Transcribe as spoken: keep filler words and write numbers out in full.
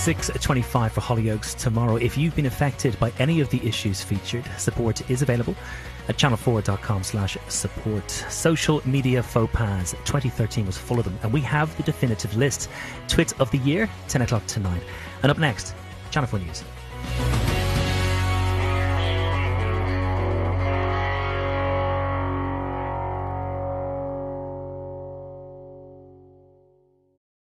six twenty-five for Hollyoaks tomorrow. If you've been affected by any of the issues featured, support is available at channel four dot com slash support. Social media faux pas. twenty thirteen was full of them, and we have the definitive list. Twit of the year, ten o'clock tonight. And up next, Channel four News.